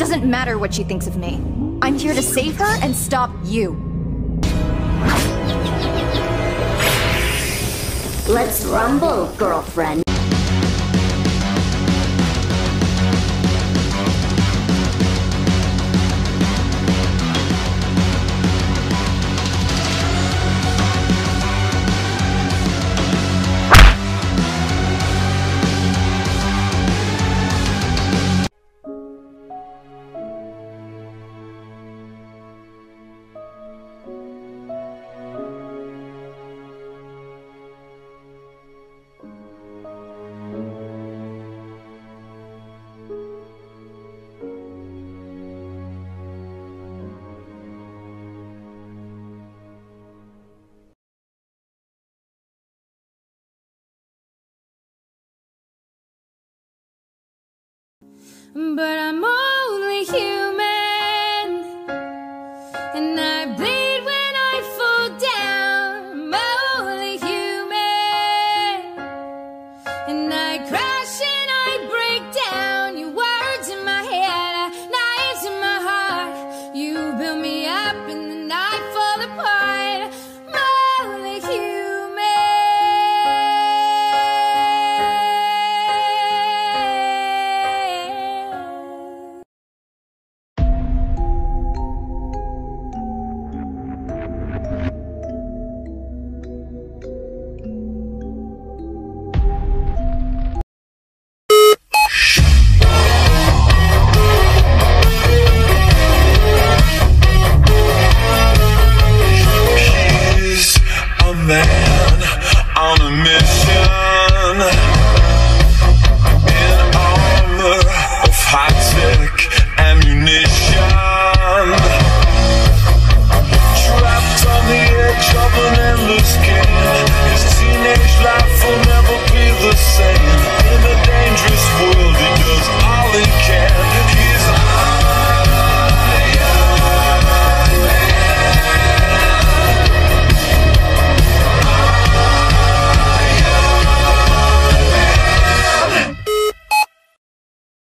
doesn't matter what she thinks of me. I'm here to save her and stop you. Let's rumble, girlfriend. But I'm only human, and I bleed when I fall down. I'm only human, and I crash and I break down. Your words in my head are knives in my heart. You build me up and then I fall apart.